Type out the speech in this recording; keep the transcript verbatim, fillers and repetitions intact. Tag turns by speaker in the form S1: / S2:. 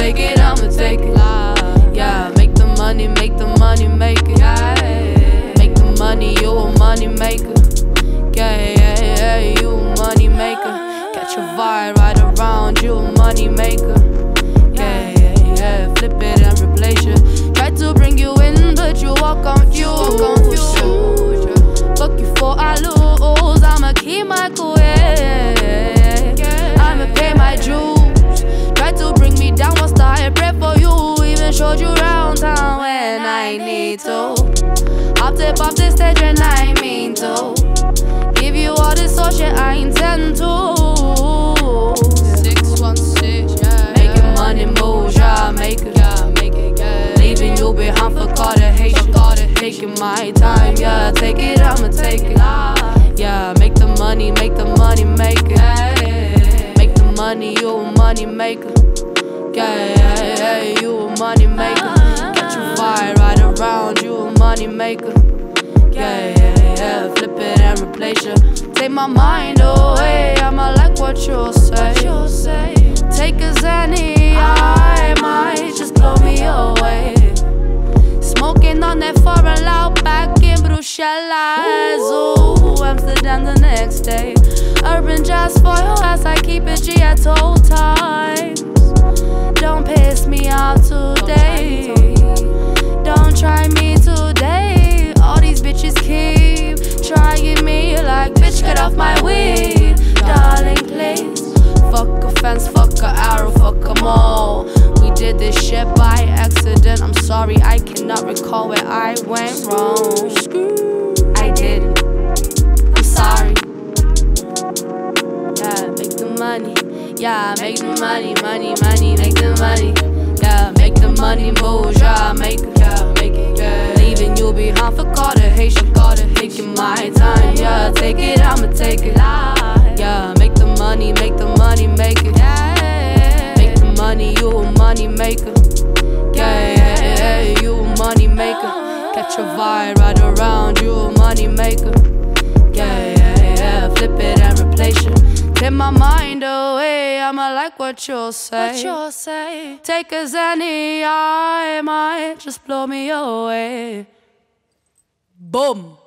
S1: take it, I'ma take it. Yeah, make the money, make the money, make it. Make the money, you a money maker. Yeah, yeah, yeah, you a money maker. Catch a vibe right around, you a money maker. Yeah, yeah, yeah, flip it and replace you. Try to bring you in, but you are confused. Fuck you for I lose, I'ma keep my cool, yeah. I'ma pay my dues. Try to bring me down, was started pray for you. Even showed you round town when I need to. I'll tip off the stage when I mean to. Give you all this so shit I intend to. Six one six, yeah. Making money moves, yeah, make it, yeah, make it, yeah. Leaving you behind for Carter-Haitian. Taking my time, yeah, take it, I'ma take it. Yeah, make the money, make the money, make it. Make the money, you a money maker. Yeah, yeah, yeah, you a money maker. Got you vibe right around, you a money maker. Yeah, yeah, yeah, flip it and replace you. Take my mind away, I'ma like what you'll say. Take a Zanny, I might just blow me away. Smoking on that foreign loud back in Bruxelles. Ooh, Amsterdam the next day. Urban jazz for your ass, I keep it G at all times. Don't piss me off today. Don't try me today. All these bitches keep trying me like, bitch, get off my weed. Darling, please. Fuck a fence, fuck a arrow, fuck them all. We did this shit by accident. I'm sorry, I cannot recall where I went wrong. I didn't. I'm sorry. Yeah, make the money. Yeah, make the money, money, money, make the money. Yeah, make the money move, yeah, make it, yeah, make it, yeah. Leaving you behind for Carter-Haitian, taking my time, yeah, take it, I'ma take it. Yeah, make the money, make the money, make it. Make the money, you a money maker. Yeah, yeah, yeah, you a money maker. Catch a vibe right around, you a money maker. Yeah, yeah, yeah, flip it and replace you. Take my mind away, I'ma like what you'll say. What you'll say. Take a Zanny, I might just blow me away. Boom.